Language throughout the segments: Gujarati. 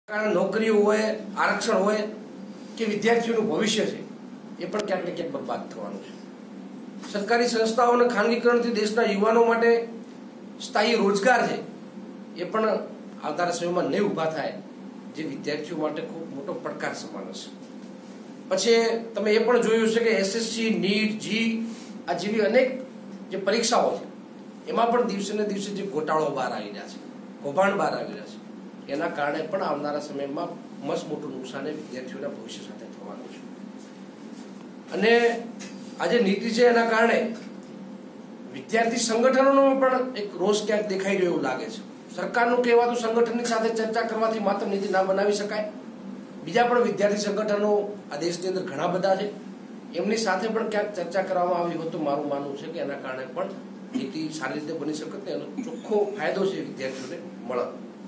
કારણ નોકરીઓ હોય, આરક્ષણ હોય કે વિદ્યાર્થીઓનું ભવિષ્ય છે એ પણ ક્યાંક ને ક્યાંક બરબાદ થવાનું છે. સરકારી સંસ્થાઓ અને ખાનગીકરણથી દેશના યુવાનો માટે સ્થાયી રોજગાર છે એ પણ આવનારા સમયમાં નહીં ઊભા થાય, જે વિદ્યાર્થીઓ માટે ખૂબ મોટો પડકાર સમાન હશે. પછી તમે એ પણ જોયું છે કે એસએસસી, નીટ, જી આ જેવી અનેક જે પરીક્ષાઓ છે એમાં પણ દિવસે ને દિવસે જે ઘોટાળો બહાર આવી રહ્યા છે, કૌભાંડ બહાર આવી રહ્યા છે, એના કારણે પણ આવનારા સમયમાં મસ્ત મોટું નુકસાન વિદ્યાર્થીઓના ભવિષ્ય સાથે થવાનું છે. અને આ જે નીતિ છે એના કારણે વિદ્યાર્થી સંગઠનોનો પણ એક રોષ ક્યાંક દેખાઈ રહ્યો એવું લાગે છે. સરકારનું કહેવાતું સંગઠનની સાથે ચર્ચા કરવાથી માત્ર નીતિ ના બનાવી શકાય. બીજા પણ વિદ્યાર્થી સંગઠનો આ દેશની અંદર ઘણા બધા છે, એમની સાથે પણ ક્યાંક ચર્ચા કરવામાં આવી હોય તો મારું માનવું છે કે એના કારણે પણ નીતિ સારી રીતે બની શકે તો એનો ચોખ્ખો ફાયદો છે વિદ્યાર્થીઓને મળે.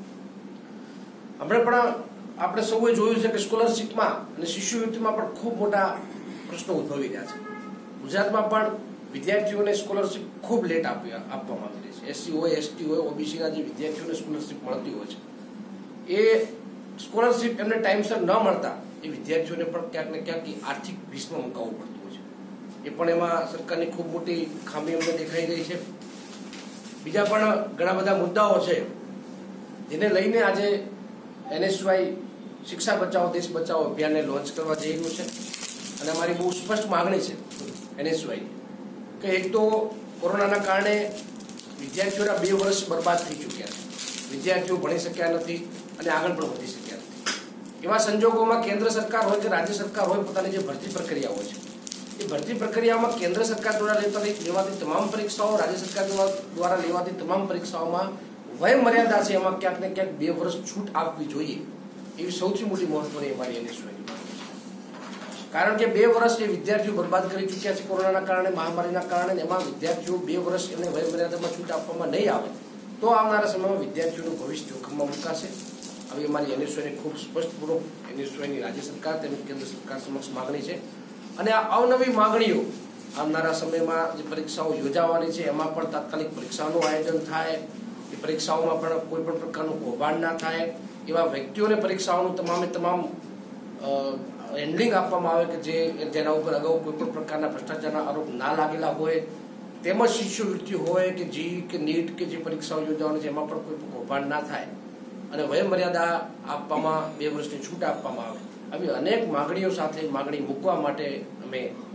હમણાં પણ આપણે સૌએ જોયું છે કે સ્કોલરશીપમાં અને શિષ્યવૃત્તિમાં પણ ખૂબ મોટા પ્રશ્નો ઉદ્ભવી રહ્યા છે. ગુજરાતમાં પણ વિદ્યાર્થીઓને સ્કોલરશીપ ખૂબ લેટ આપવામાં આવી રહી છે. એસસી હોય, એસટી હોય, ઓબીસીના જે વિદ્યાર્થીઓને સ્કોલરશીપ મળતી હોય છે એ સ્કોલરશીપ એમને ટાઈમસર ન મળતા એ વિદ્યાર્થીઓને પણ ક્યાંક ને ક્યાંક આર્થિક ભીસમાં મુકાવવું પડતું હોય છે. એ પણ એમાં સરકારની ખૂબ મોટી ખામી અમને દેખાઈ રહી છે. બીજા પણ ઘણા બધા મુદ્દાઓ છે જેને લઈને આજે Nsui શિક્ષા બચાવો દેશ બચાવો અભિયાનને લોન્ચ કરવા જઈ રહ્યું છે. અને અમારી બહુ સ્પષ્ટ માગણી છે Nsui કે એક તો કોરોનાના કારણે વિદ્યાર્થીઓના 2 વર્ષ બરબાદ થઈ ચૂક્યા છે. વિદ્યાર્થીઓ ભણી શક્યા નથી અને આગળ પણ વધી શક્યા નથી. એવા સંજોગોમાં કેન્દ્ર સરકાર હોય કે રાજ્ય સરકાર હોય, પોતાની જે ભરતી પ્રક્રિયા હોય છે એ ભરતી પ્રક્રિયામાં કેન્દ્ર સરકાર દ્વારા લેવાતી તમામ પરીક્ષાઓ, રાજ્ય સરકાર દ્વારા લેવાતી તમામ પરીક્ષાઓમાં વય મર્યાદા છે એમાં ક્યાંક ને ક્યાંક 2 વર્ષ છૂટ આપવી જોઈએ, એવી સૌથી મોટી મહત્વની અમારી Nsuiની માંગ છે. કારણ કે 2 વર્ષ એ વિદ્યાર્થીઓ બરબાદ કરી ચૂક્યા છે કોરોનાના કારણે, મહામારીના કારણે. એમાં વિદ્યાર્થીઓ 2 વર્ષ એમને વય મર્યાદામાં છૂટ આપવામાં નહીં આવે તો આવનારા સમયમાં વિદ્યાર્થીઓનું ભવિષ્ય જોખમમાં મુકાશે. આવી અમારી Nsuiની ખૂબ સ્પષ્ટપૂર્વક Nsuiની રાજ્ય સરકાર તેમજ કેન્દ્ર સરકાર સમક્ષ માગણી છે. અને આ અવનવી માંગણીઓ આવનારા સમયમાં જે પરીક્ષાઓ યોજાવાની છે એમાં પણ તાત્કાલિક પરીક્ષાનું આયોજન થાય, એ પરીક્ષાઓમાં પણ કોઈ પણ પ્રકારનું કૌભાંડ ના થાય, એવા વ્યક્તિઓને પરીક્ષાઓનું તમામે તમામ હેન્ડલિંગ આપવામાં આવે કે જેના ઉપર અગાઉ કોઈ પણ પ્રકારના ભ્રષ્ટાચારના આરોપ ના લાગેલા હોય, તેમજ શિષ્યવૃત્તિ હોય કે જી કે નીટ કે જે પરીક્ષાઓ યોજાવાની છે એમાં પણ કોઈ કૌભાંડ ના થાય અને વય મર્યાદા આપવામાં 2 વર્ષની છૂટ આપવામાં આવે. આવી અનેક માંગણીઓ સાથે માંગણી મૂકવા માટે અમે